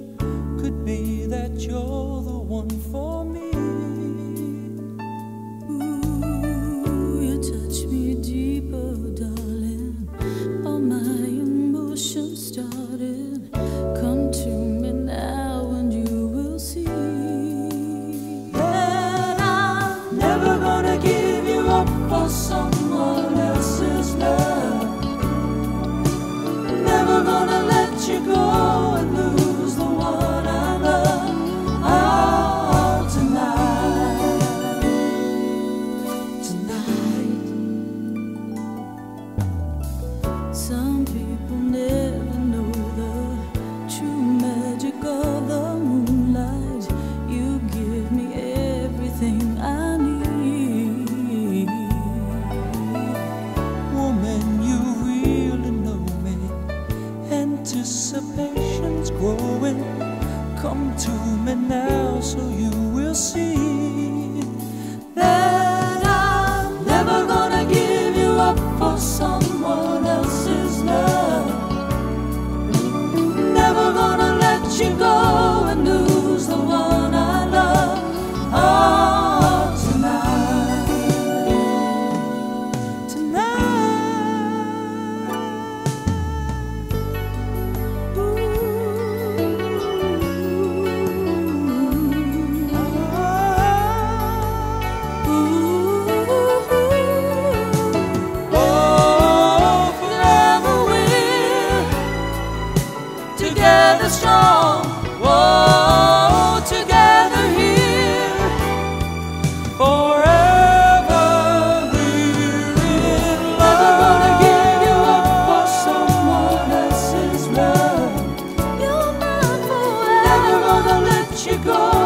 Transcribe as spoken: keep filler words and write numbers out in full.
could be that you're the one for me. Ooh, you touch me deeper, darling. All my emotions started. Come to me now and you will see that I'm never gonna give you up for someone else's love. Never gonna let you go and lose the one I love. Oh, tonight, tonight. Some people never know the true magic of the moonlight. You give me everything I need. Woman, you really know me. Anticipation's growing. Come to me now so you will see that I'm never gonna give you up for someone else's love. Never gonna let you go and lose the one I love. Oh, tonight, tonight. Together strong, whoa, together here, forever we're in love. Never gonna give you up for someone else's love. You're mine forever. Never gonna let you go